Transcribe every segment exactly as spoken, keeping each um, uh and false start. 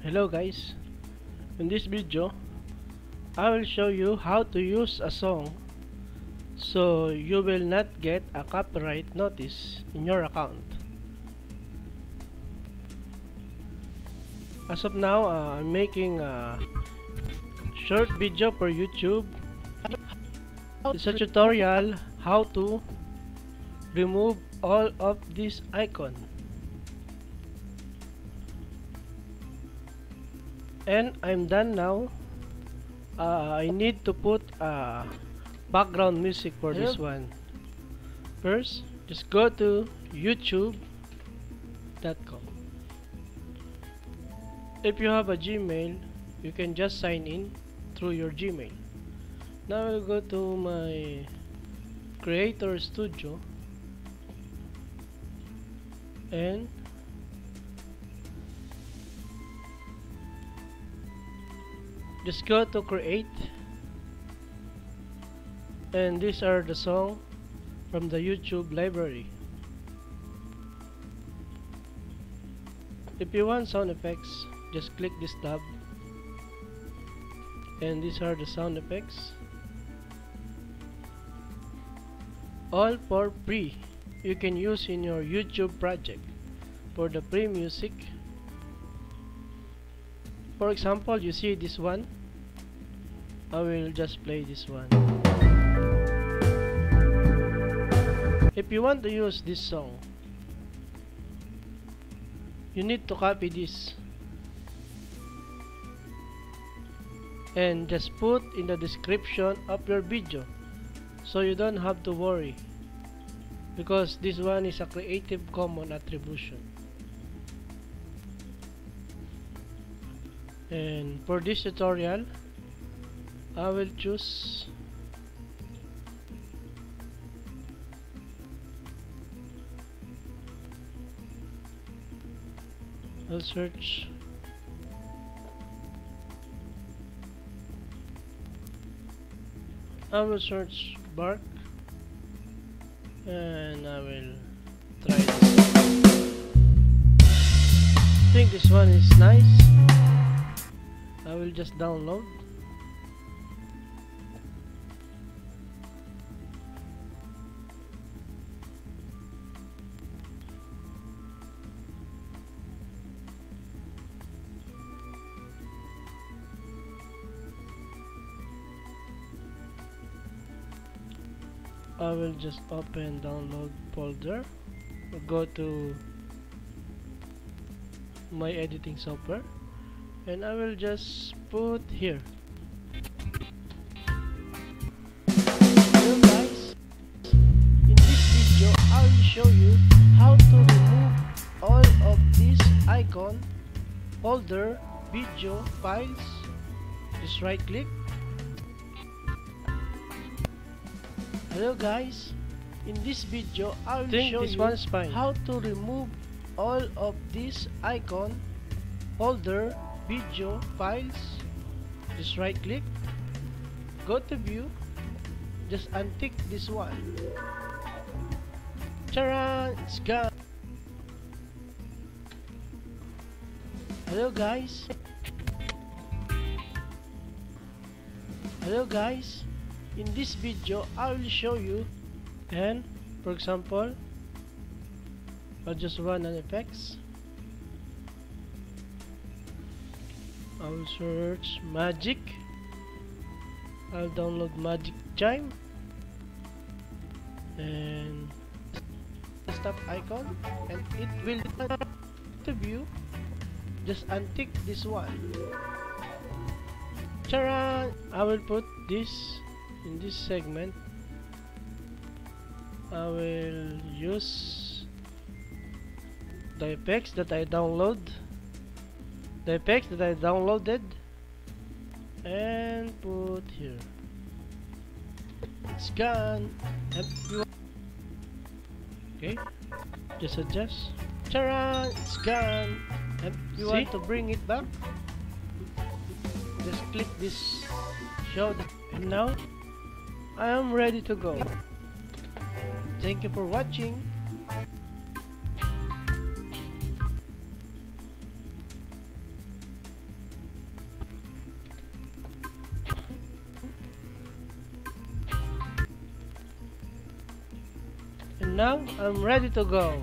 Hello guys, in this video I will show you how to use a song so you will not get a copyright notice in your account. As of now, uh, I'm making a short video for YouTube. It's a tutorial how to remove all of this icon. And I'm done now. uh, I need to put uh, background music for Hello? this one. First, just go to youtube dot com. If you have a Gmail, you can just sign in through your Gmail. Now I'll go to my Creator Studio and just go to create, and these are the songs from the YouTube library. If you want sound effects, just click this tab, and these are the sound effects, all for free. You can use in your YouTube project for the free music. For example, you see this one, I will just play this one. If you want to use this song, you need to copy this and just put in the description of your video, so you don't have to worry, because this one is a Creative Commons attribution. And for this tutorial, I will choose I'll search I will search bark, and I will try this. I think this one is nice. I will just download. I will just open download folder, go to my editing software, and I will just put here. Hello guys, in this video I will show you how to remove all of these icon, folder, video, files. Just right click. Hello guys, in this video I will Think show this you one is fine. how to remove all of these icon, folder, video, files. Just right click, go to view, just untick this one. Ta-da! It's gone. Hello guys. Hello guys. In this video I will show you, and for example, I'll just run an effects. I will search magic. I'll download magic chime and stop icon, and it will to view. Just untick this one. Ta-da! I will put this in this segment. I will use the effects that I download the effects that I downloaded and put here. It's gone. And you okay, just adjust. Ta-da! It's gone. And you See? want to bring it back, just click this show the, and now I am ready to go. Thank you for watching. And now I'm ready to go.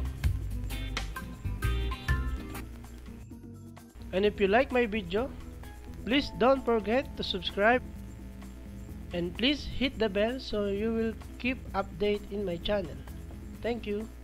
And if you like my video, please don't forget to subscribe and please hit the bell so you will keep update in my channel. Thank you.